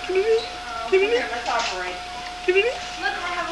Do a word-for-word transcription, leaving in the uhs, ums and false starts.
Can you? Um, Can you? here, let's operate. Can you? Look, I have